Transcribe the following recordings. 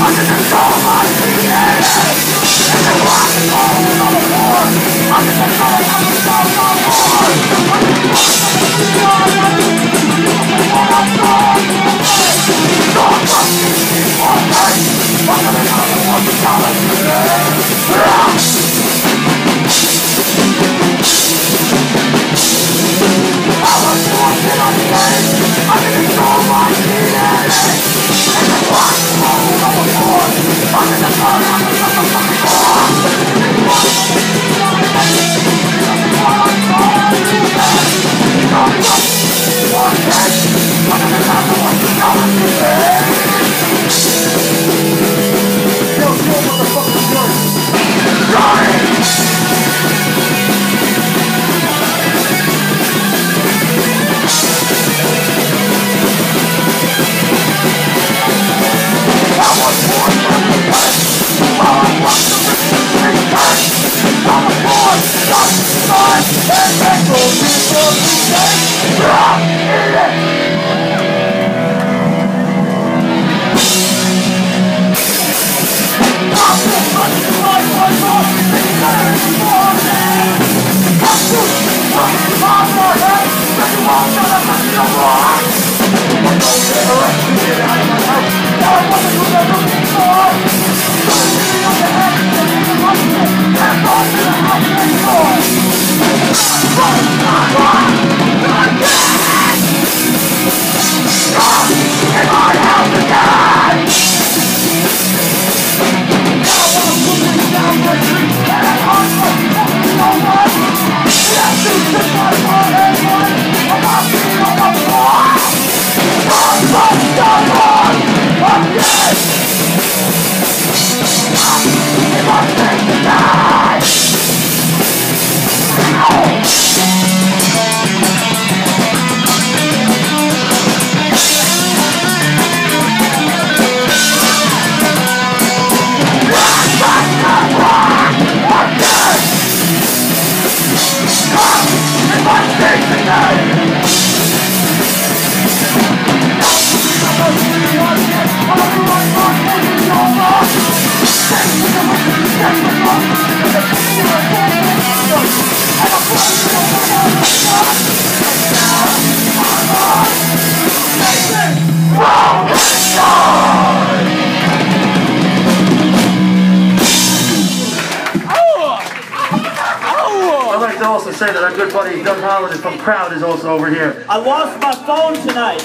I'd like to also say that our good buddy Doug Holliday from Crowd is also over here. I lost my phone tonight.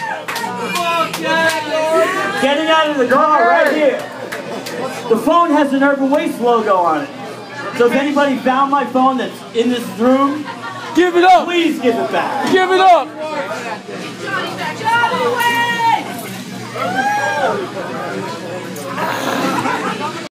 Getting out of the car right here. The phone has an Urban Waste logo on it. So if anybody found my phone that's in this room, give it up. Please give it back. Give it up. Johnny Way!